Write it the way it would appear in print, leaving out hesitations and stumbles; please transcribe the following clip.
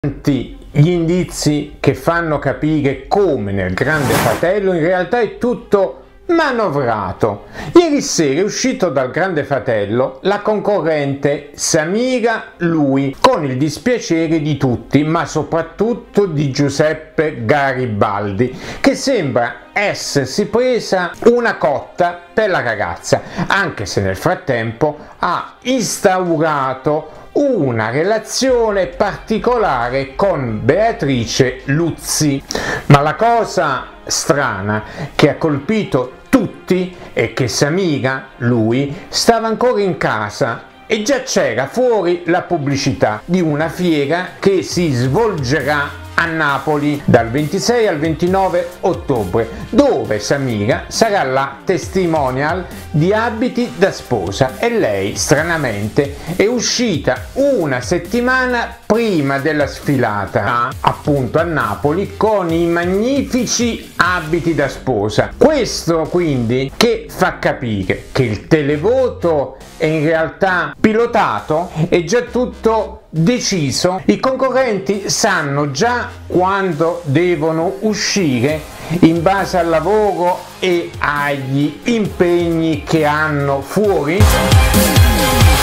Gli indizi che fanno capire come nel Grande Fratello in realtà è tutto manovrato. Ieri sera è uscito dal Grande Fratello la concorrente Samira Lui, con il dispiacere di tutti, ma soprattutto di Giuseppe Garibaldi, che sembra essersi presa una cotta per la ragazza, anche se nel frattempo ha instaurato una relazione particolare con Beatrice Luzzi. Ma la cosa strana che ha colpito tutti è che Samira Lui stava ancora in casa e già c'era fuori la pubblicità di una fiera che si svolgerà a Napoli dal 26 al 29 ottobre, dove Samira sarà la testimonial di abiti da sposa, e lei stranamente è uscita una settimana prima della sfilata appunto a Napoli con i magnifici abiti da sposa. Questo quindi che fa capire che il televoto è in realtà pilotato, è già tutto deciso, i concorrenti sanno già quando devono uscire in base al lavoro e agli impegni che hanno fuori.